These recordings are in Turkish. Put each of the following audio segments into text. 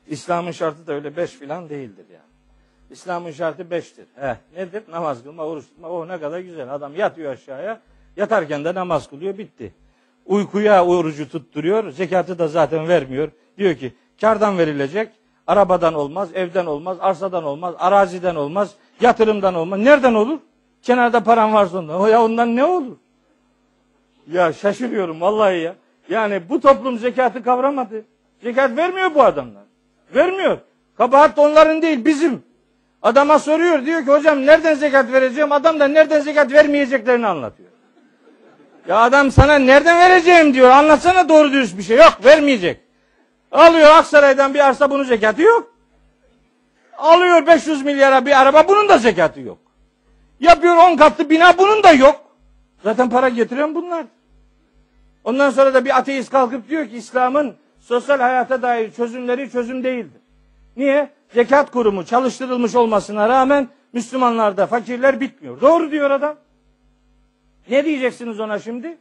İslam'ın şartı da öyle 5 filan değildir yani. İslam'ın şartı 5'tir. Nedir? Namaz kılma, oruç tutma. Oh ne kadar güzel. Adam yatıyor aşağıya. Yatarken de namaz kılıyor. Bitti. Uykuya orucu tutturuyor. Zekatı da zaten vermiyor. Diyor ki kardan verilecek. Arabadan olmaz, evden olmaz, arsadan olmaz, araziden olmaz, yatırımdan olmaz. Nereden olur? Kenarda paran varsa ondan. Ya ondan ne olur? Ya şaşırıyorum vallahi ya. Yani bu toplum zekatı kavramadı. Zekat vermiyor bu adamlar. Vermiyor. Kabahat onların değil, bizim. Adama soruyor, diyor ki hocam nereden zekat vereceğim? Adam da nereden zekat vermeyeceklerini anlatıyor. Ya adam sana nereden vereceğim diyor. Anlatsana doğru dürüst bir şey. Yok, vermeyecek. Alıyor Aksaray'dan bir arsa, bunun zekatı yok. Alıyor 500 milyara bir araba, bunun da zekatı yok. Yapıyor 10 katlı bina, bunun da yok. Zaten para getiren bunlar. Ondan sonra da bir ateist kalkıp diyor ki İslam'ın sosyal hayata dair çözümleri çözüm değildir. Niye? Zekat kurumu çalıştırılmış olmasına rağmen Müslümanlarda fakirler bitmiyor. Doğru diyor adam. Ne diyeceksiniz ona şimdi?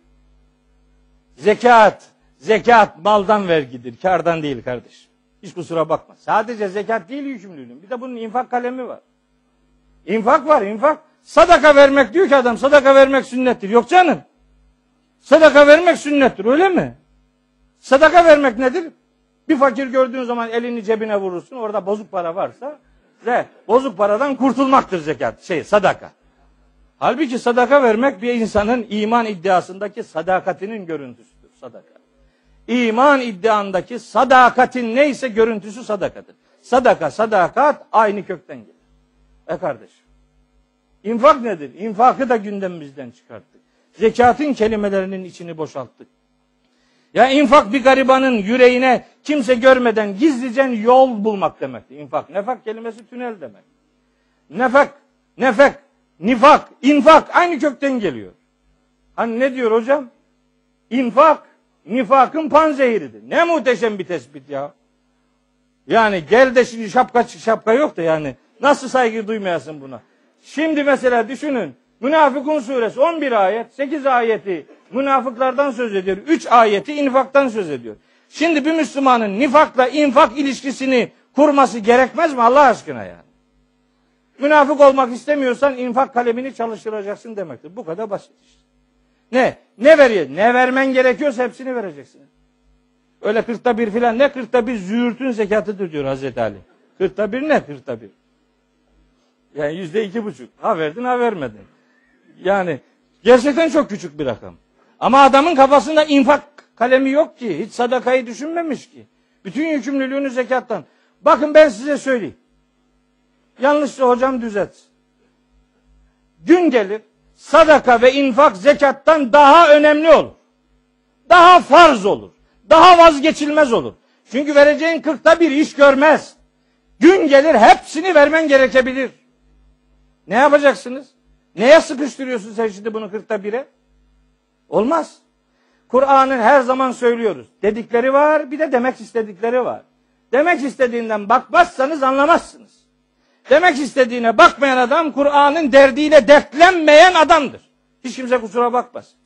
Zekat maldan vergidir, kârdan değil kardeş. Hiç kusura bakma. Sadece zekat değil yükümlülüğün. Bir de bunun infak kalemi var. İnfak var, infak. Sadaka vermek diyor ki adam, sadaka vermek sünnettir. Yok canım. Sadaka vermek sünnettir, öyle mi? Sadaka vermek nedir? Bir fakir gördüğün zaman elini cebine vurursun. Orada bozuk para varsa bozuk paradan kurtulmaktır sadaka. Halbuki sadaka vermek bir insanın iman iddiasındaki sadakatinin görüntüsüdür. Sadaka. İman iddiandaki sadakatin neyse görüntüsü sadakadır. Sadaka, sadakat aynı kökten gelir. Kardeşim. İnfak nedir? İnfakı da gündemimizden çıkarttık. Zekatın kelimelerinin içini boşalttık. Ya infak bir garibanın yüreğine kimse görmeden gizlice yol bulmak demektir. İnfak. Nefak kelimesi tünel demek. Nifak, infak aynı kökten geliyor. Hani ne diyor hocam? İnfak, nifakın panzehiridir. Ne muhteşem bir tespit ya. Yani gel de şimdi şapka yok da yani nasıl saygı duymayasın buna? Şimdi mesela düşünün. Münafıkun suresi 11 ayet, 8 ayeti münafıklardan söz ediyor. 3 ayeti infaktan söz ediyor. Şimdi bir Müslümanın nifakla infak ilişkisini kurması gerekmez mi Allah aşkına yani? Münafık olmak istemiyorsan infak kalemini çalıştıracaksın demektir. Bu kadar basit işte. Ne veriyor? Ne vermen gerekiyorsa hepsini vereceksin. Öyle 40'ta 1 filan, ne 40'ta 1 züğürtün zekatıdır diyor Hazreti Ali. 40'ta 1 ne 40'ta 1? Yani %2,5. Ha verdin ha vermedin. Yani gerçekten çok küçük bir rakam. Ama adamın kafasında infak kalemi yok ki. Hiç sadakayı düşünmemiş ki. Bütün yükümlülüğünü zekattan. Bakın ben size söyleyeyim. Yanlışsa hocam düzelt. Gün gelir sadaka ve infak zekattan daha önemli olur. Daha farz olur. Daha vazgeçilmez olur. Çünkü vereceğin 40'ta 1 iş görmez. Gün gelir hepsini vermen gerekebilir. Ne yapacaksınız? Neye sıkıştırıyorsun sen şimdi bunu 40'ta 1'e? Olmaz. Kur'an'ın her zaman söylüyoruz. Dedikleri var, bir de demek istedikleri var. Demek istediğinden bakmazsanız anlamazsınız. Demek istediğine bakmayan adam Kur'an'ın derdiyle dertlenmeyen adamdır. Hiç kimse kusura bakmaz.